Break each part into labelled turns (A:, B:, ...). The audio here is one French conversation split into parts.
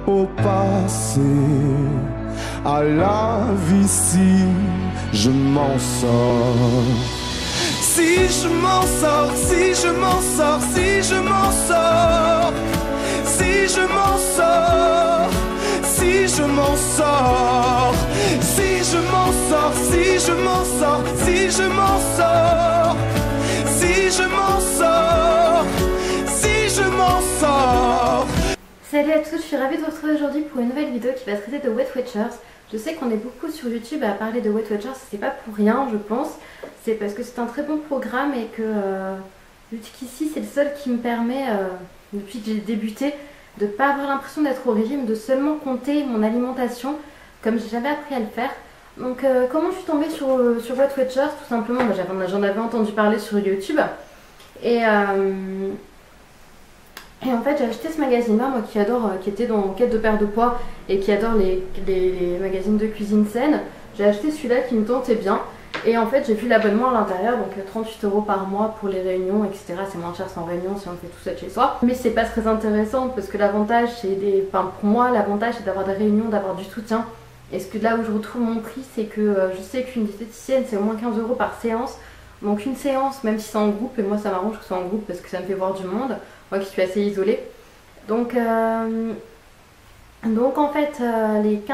A: Au passé, à la vie, si je m'en sors. Si je m'en sors, si je m'en sors, si je m'en sors. Si je m'en sors, si je m'en sors. Si je m'en sors, si je m'en sors, si je m'en sors. Si je m'en sors, si je m'en sors.
B: Salut à tous, je suis ravie de vous retrouver aujourd'hui pour une nouvelle vidéo qui va traiter de Weight Watchers. Je sais qu'on est beaucoup sur YouTube à parler de Weight Watchers, c'est pas pour rien je pense. C'est parce que c'est un très bon programme et que jusqu'ici c'est le seul qui me permet, depuis que j'ai débuté, de ne pas avoir l'impression d'être au régime, de seulement compter mon alimentation comme j'ai jamais appris à le faire. Donc comment je suis tombée sur Weight Watchers? Tout simplement, j'en avais entendu parler sur YouTube et en fait j'ai acheté ce magazine-là, moi qui adore, qui était dans quête de perte de poids et qui adore les magazines de cuisine saine. J'ai acheté celui-là qui me tentait bien et en fait j'ai vu l'abonnement à l'intérieur, donc 38 € par mois pour les réunions, etc. C'est moins cher sans réunion si on le fait tout seul chez soi. Mais c'est pas très intéressant parce que l'avantage c'est pour moi l'avantage c'est d'avoir des réunions, d'avoir du soutien. Et ce que là où je retrouve mon prix, c'est que je sais qu'une diététicienne c'est au moins 15 € par séance. Donc une séance, même si c'est en groupe, et moi ça m'arrange que ce soit en groupe parce que ça me fait voir du monde, moi qui suis assez isolée. Donc en fait les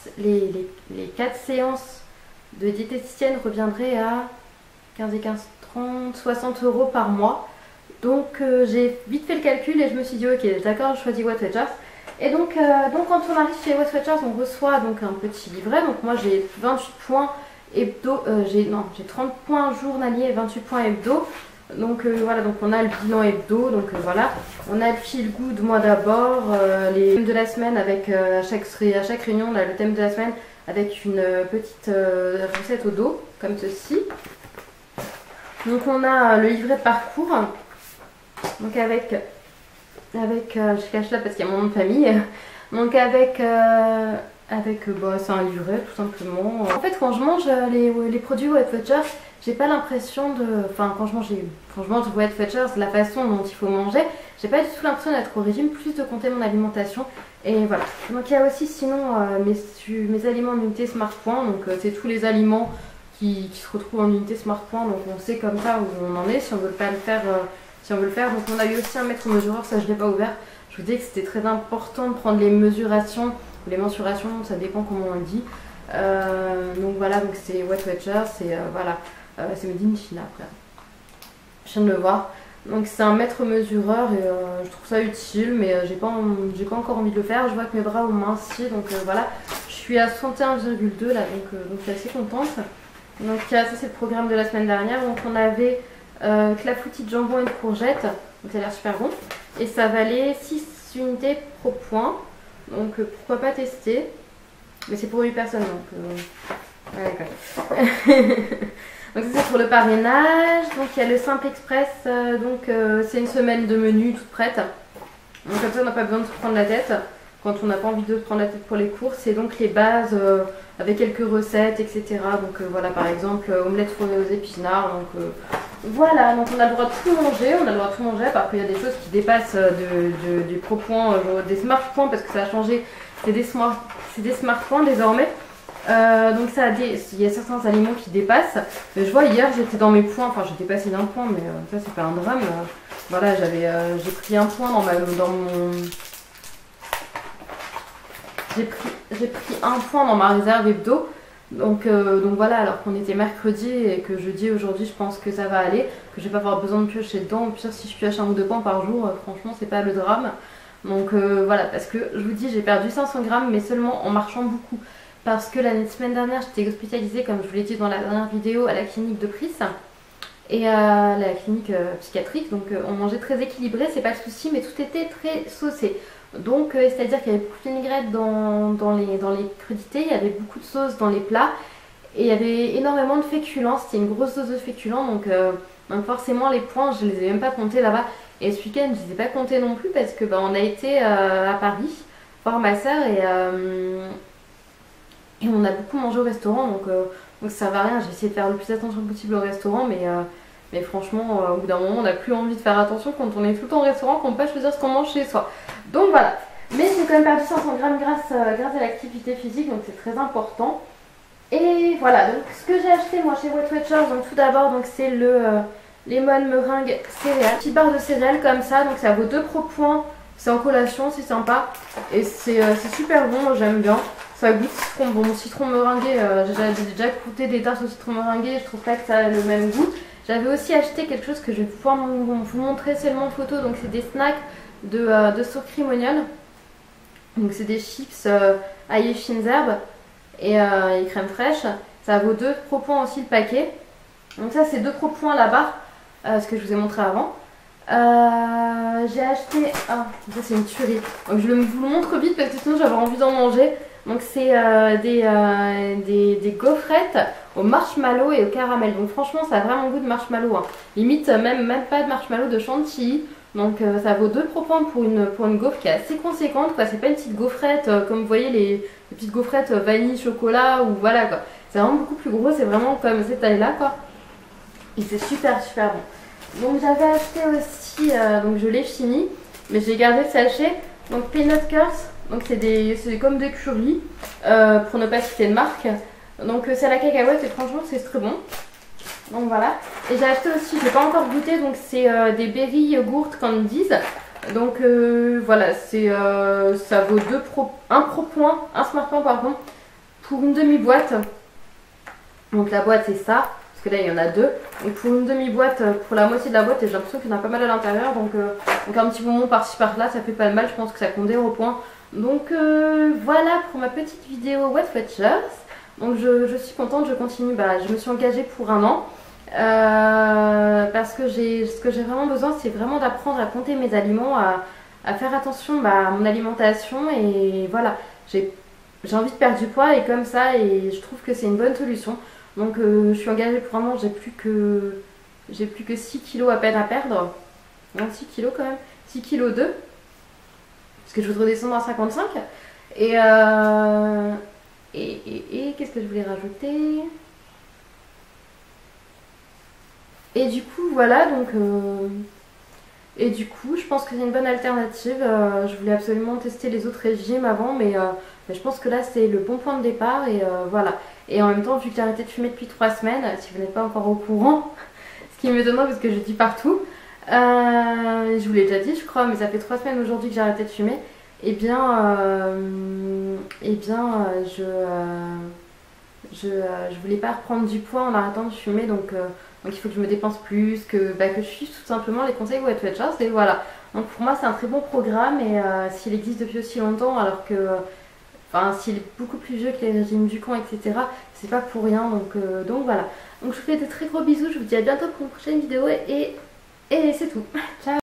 B: 4 séances de diététicienne reviendraient à 15 et 15, 30, 60 € par mois. Donc j'ai vite fait le calcul et je me suis dit ok d'accord, je choisis Weight Watchers. Et donc quand on arrive chez Weight Watchers, on reçoit donc un petit livret. Donc moi j'ai 28 points hebdo, j'ai 30 points journaliers et 28 points hebdo. Donc voilà, donc on a le bilan hebdo, donc voilà, on a le feel good moi d'abord, les thèmes de la semaine avec à chaque réunion on a le thème de la semaine avec une petite recette au dos comme ceci. Donc on a le livret de parcours, donc avec je cache là parce qu'il y a mon nom de famille, donc avec c'est un livret tout simplement. En fait quand je mange les produits Weight Watchers, j'ai pas l'impression de... Enfin quand je mange Weight Watchers, la façon dont il faut manger, j'ai pas du tout l'impression d'être au régime, plus de compter mon alimentation. Et voilà. Donc il y a aussi sinon mes aliments en unité Smart Point, donc c'est tous les aliments qui se retrouvent en unité Smart Point, donc on sait comme ça où on en est si on veut pas le faire. Si on veut le faire, donc on a eu aussi un mètre mesureur, ça je l'ai pas ouvert. Je vous dis que c'était très important de prendre les mesurations, les mensurations, ça dépend comment on le dit. Donc voilà, donc c'est Weight Watchers, c'est voilà, c'est Made in China après. Je viens de le voir. Donc c'est un mètre mesureur et je trouve ça utile, mais j'ai pas encore envie de le faire. Je vois que mes bras ont minci, donc voilà. Je suis à 61,2 là, donc je suis assez contente. Donc ça c'est le programme de la semaine dernière. Donc on avait clafoutis de jambon et de courgettes, donc ça a l'air super bon. Et ça valait 6 unités pro point, donc pourquoi pas tester. Mais c'est pour 8 personnes, donc ouais, donc ça c'est pour le parrainage. Donc il y a le Simple Express, c'est une semaine de menu toute prête. Donc comme ça on n'a pas besoin de se prendre la tête quand on n'a pas envie de se prendre la tête pour les courses. Et donc les bases avec quelques recettes, etc. Donc voilà, par exemple omelette fourrée aux épinards. Donc voilà, donc on a le droit de tout manger, Après il y a des choses qui dépassent du pro point, des smart points parce que ça a changé. C'est des smart points désormais. Donc il y a certains aliments qui dépassent. Mais je vois hier j'étais dans mes points, enfin j'ai dépassé d'un point, mais ça c'est pas un drame. Voilà, j'ai pris un point j'ai pris un point dans ma réserve hebdo. Donc voilà, alors qu'on était mercredi et que jeudi aujourd'hui je pense que ça va aller, que je vais pas avoir besoin de piocher dedans. Au pire si je pioche 1 ou 2 points par jour, franchement c'est pas le drame. Donc voilà, parce que je vous dis j'ai perdu 500 grammes mais seulement en marchant beaucoup. Parce que la semaine dernière j'étais hospitalisée, comme je vous l'ai dit dans la dernière vidéo, à la clinique de Pris et à la clinique psychiatrique. Donc on mangeait très équilibré, c'est pas le souci, mais tout était très saucé. Donc c'est à dire qu'il y avait beaucoup de vinaigrette dans les crudités, il y avait beaucoup de sauce dans les plats et il y avait énormément de féculents, c'était une grosse dose de féculents. Donc forcément les points je les ai même pas comptés là-bas. Et ce week-end je les ai pas comptés non plus parce que on a été à Paris voir ma soeur et on a beaucoup mangé au restaurant, donc ça va rien. J'ai essayé de faire le plus attention possible au restaurant, mais franchement au bout d'un moment on n'a plus envie de faire attention quand on est tout le temps au restaurant, qu'on peut pas choisir ce qu'on mange chez soi. Donc voilà, Mais j'ai quand même perdu 500 grammes grâce à l'activité physique, donc c'est très important. Et voilà, donc ce que j'ai acheté moi chez Weight Watchers, donc tout d'abord c'est le Lemon Meringue céréales. Petite barre de céréales comme ça, donc ça vaut 2 pro points. C'est en collation, c'est sympa. Et c'est super bon, j'aime bien. Ça goûte citron, bon citron meringué, j'ai déjà goûté des tartes au citron meringué, je trouve pas que ça a le même goût. J'avais aussi acheté quelque chose que je vais pouvoir vous montrer seulement en photo, donc c'est des snacks de sour cream onion. Donc c'est des chips ail et fines herbes et crème fraîche. Ça vaut 2 pro points aussi le paquet. Donc ça c'est 2 pro points la barre, ce que je vous ai montré avant. J'ai acheté, ça c'est une tuerie, donc je vous le montre vite parce que sinon j'avais envie d'en manger. Donc c'est des gaufrettes au marshmallow et au caramel. Donc franchement ça a vraiment goût de marshmallow, hein. Limite même pas de marshmallow, de chantilly. Donc ça vaut 2 pro points pour une gaufre qui est assez conséquente, quoi. C'est pas une petite gaufrette comme vous voyez les petites gaufrettes vanille chocolat ou voilà quoi. C'est vraiment beaucoup plus gros, c'est vraiment comme cette taille là quoi. Et c'est super bon. Donc j'avais acheté aussi, donc je l'ai fini, mais j'ai gardé le sachet. Donc Peanut Curls, donc c'est comme des curlis, pour ne pas citer de marque. Donc c'est à la cacahuète et franchement c'est très bon. Donc voilà. Et j'ai acheté aussi, je n'ai pas encore goûté, donc c'est des berry yogurt candies. Donc voilà, ça vaut 1 pro point, 1 smart point pardon, pour une demi-boîte. Donc la boîte c'est ça. Parce que là il y en a 2. Donc pour une demi-boîte, pour la moitié de la boîte, et j'ai l'impression qu'il y en a pas mal à l'intérieur. Donc un petit bonbon par-ci par-là, ça fait pas de mal, je pense que ça compte 0 points. Donc voilà pour ma petite vidéo Weight Watchers. Donc je suis contente, je continue, je me suis engagée pour 1 an. Parce que ce que j'ai vraiment besoin, c'est vraiment d'apprendre à compter mes aliments, à faire attention à mon alimentation. Et voilà, j'ai envie de perdre du poids et comme ça, et je trouve que c'est une bonne solution. Donc je suis engagée pour 1 an, j'ai plus que 6 kilos à peine à perdre. Non, 6 kilos quand même, 6 kilos 2. Parce que je voudrais descendre à 55. Et qu'est-ce que je voulais rajouter? Et du coup voilà, donc et du coup je pense que c'est une bonne alternative. Je voulais absolument tester les autres régimes avant, mais je pense que là c'est le bon point de départ. Et voilà. Et en même temps, vu que j'ai arrêté de fumer depuis 3 semaines, si vous n'êtes pas encore au courant, ce qui me donne parce que je dis partout, je vous l'ai déjà dit je crois, mais ça fait 3 semaines aujourd'hui que j'ai arrêté de fumer. Et je voulais pas reprendre du poids en arrêtant de fumer, donc il faut que je me dépense plus, que je suive tout simplement les conseils Weight Watchers. Et voilà, donc pour moi c'est un très bon programme. Et s'il existe depuis aussi longtemps, alors que s'il est beaucoup plus vieux que les régimes Dukan, etc., c'est pas pour rien. Donc voilà, donc je vous fais de très gros bisous, je vous dis à bientôt pour une prochaine vidéo et c'est tout. Ciao.